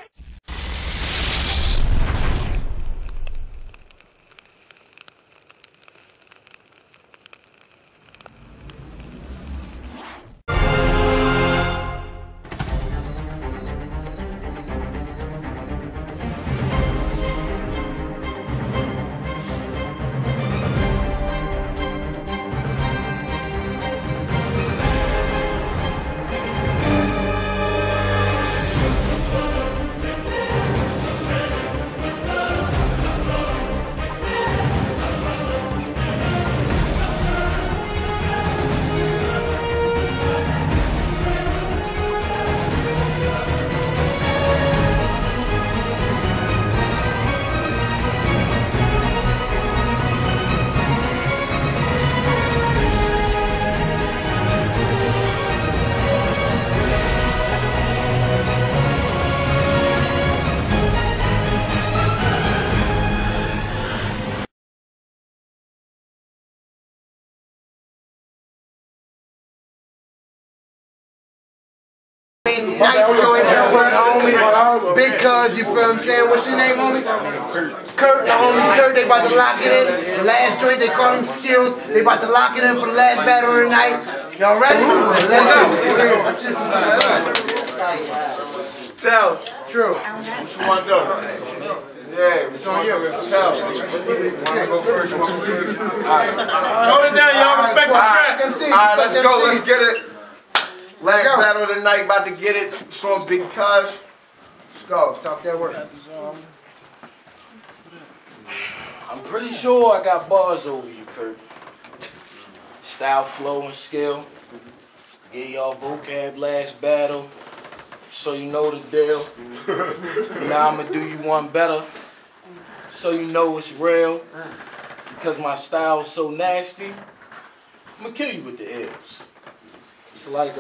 Nice joint, homie. Big cuz, you feel what I'm saying? What's your name, homie? Kurt, the homie Kurt, they about to lock it in. The last joint, they call him Skills. They about to lock it in for the last battle of the night. Y'all ready? Let's go. Tell. True. What you want to do? Yeah, it's on you. Tell. You want to go first? You want to go first? All right. Hold it down, y'all. Respect the track. All right, let's go. Let's get it. Last battle of the night, about to get it. From Big Cuz. Let's go. Talk that word. I'm pretty sure I got bars over you, Kurt. Style, flow, and skill. Get y'all vocab last battle, so you know the deal. Now I'ma do you one better, so you know it's real. Because my style's so nasty, I'ma kill you with the ills. It's like,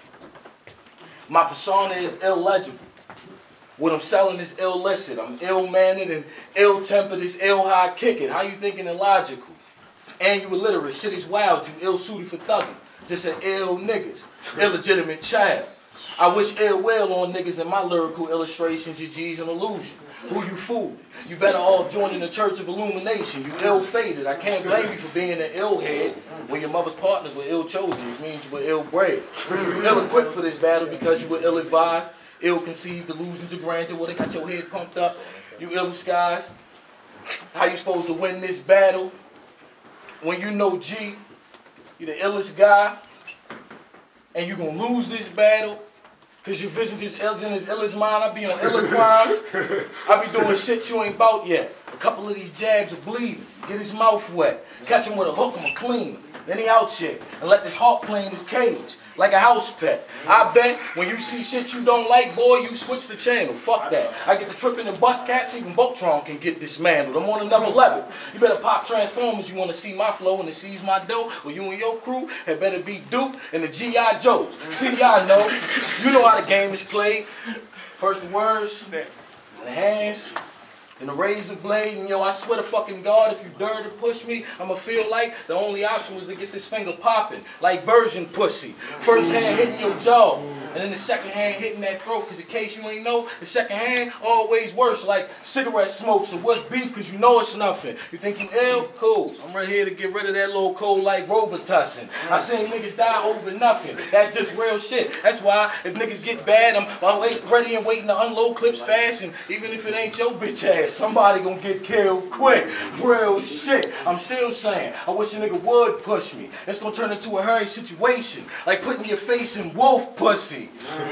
my persona is illegible. What I'm selling is illicit. I'm ill-mannered and ill-tempered. It's ill-high kicking. How you thinking illogical? And you illiterate. Shit is wild. You ill-suited for thugging. Just an ill niggas. Illegitimate child. I wish ill will on niggas in my lyrical illustrations. Your G's an illusion. Who you fooling? You better off joining the Church of Illumination. You ill-fated. I can't blame you for being an ill-head when your mother's partners were ill-chosen, which means you were ill-bred. You ill-equipped for this battle because you were ill-advised, ill-conceived, delusions are granted. Well, they got your head pumped up. You ill-disguised. How you supposed to win this battle when you know G, you the illest guy, and you gonna lose this battle? Cause your vision just ills in his illest mind. I be on iller crimes. I be doing shit you ain't bout yet. A couple of these jabs are bleeding. Get his mouth wet. Catch him with a hook, I'ma clean him. Then he out shit and let this hawk play in his cage like a house pet. I bet when you see shit you don't like, boy, you switch the channel. Fuck that. I get the tripping and bust caps, even Voltron can get dismantled. I'm on another level. You better pop Transformers, you wanna see my flow and to seize my dough. Well, you and your crew had better be Duke and the G.I. Joes. See, y'all know. You know how the game is played. First the words, then the hands, and the razor blade, and yo, I swear to fucking God, if you dare to push me, I'ma feel like the only option was to get this finger popping, like virgin pussy. First hand hitting your jaw, and then the second hand hitting that throat, cause in case you ain't know, the second hand always worse, like cigarette smoke, so what's beef, cause you know it's nothing. You think you ill? Cool. I'm right here to get rid of that little cold like Robitussin. I seen niggas die over nothing. That's just real shit. That's why, if niggas get bad, I'm ready and waiting to unload clips fast, and even if it ain't your bitch ass, somebody gonna get killed quick. Real shit. I'm still saying, I wish a nigga would push me. It's gonna turn into a hurry situation, like putting your face in wolf pussy.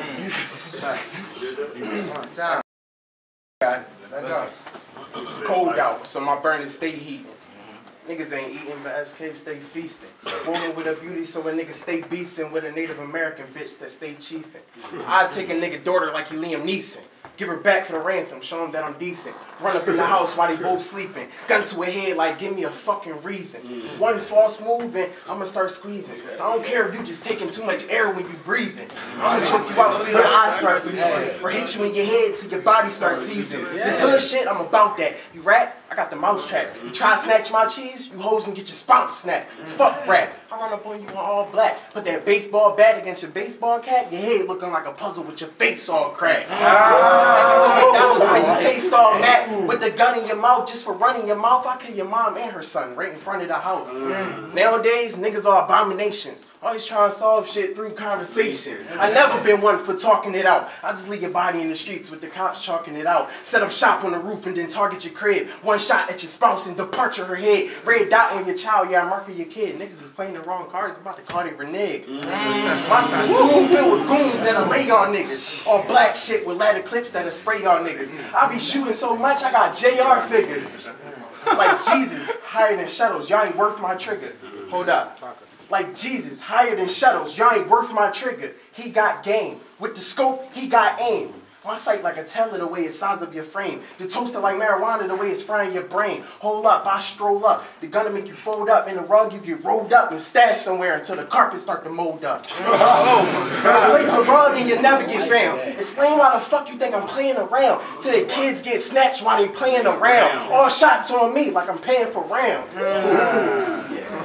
It's cold out, so my burners stay heating. Niggas ain't eating, but SK stay feasting. Rolling with a beauty, so a nigga stay beasting with a Native American bitch that stay chiefing. I take a nigga daughter like you Liam Neeson. Give her back for the ransom, show him that I'm decent. Run up in the house while they both sleeping. Gun to her head like, give me a fucking reason. One false move and I'ma start squeezing. I don't care if you just taking too much air when you breathing. I'ma choke you out till your eyes start bleeding. Or hit you in your head till your body starts seizing. This hood shit, I'm about that. You rap? I got the mouse trap. You try to snatch my cheese, you hoes and get your spout snapped. Fuck rap. I run up on you in all black. Put that baseball bat against your baseball cap, your head looking like a puzzle with your face all cracked. McDonald's where you taste all that with the gun in your mouth just for running your mouth. I kill your mom and her son right in front of the house. Nowadays, niggas are abominations. Always trying to solve shit through conversation. I never been one for talking it out. I just leave your body in the streets with the cops chalking it out. Set up shop on the roof and then target your crib. One shot at your spouse and departure her head. Red dot on your child, yeah, marker your kid. Niggas is playing the wrong cards. I'm about to call it renege. My platoon filled with goons that'll lay y'all niggas. On black shit with ladder clips that'll spray y'all niggas. I be shooting so much, I got JR figures. Like Jesus, higher than shuttles. Y'all ain't worth my trigger. Hold up. Like Jesus, higher than shuttles, y'all ain't worth my trigger. He got game. With the scope, he got aim. My sight like a teller the way it size up your frame. The toaster like marijuana the way it's frying your brain. Hold up, I stroll up. The gun'll make you fold up. In the rug, you get rolled up and stashed somewhere until the carpet start to mold up. Place a rug and you never get found. Explain why the fuck you think I'm playing around. Till the kids get snatched while they playing around. All shots on me like I'm paying for rounds.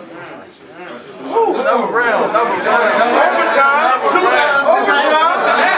Another round. Overtime. 2 rounds. Overtime.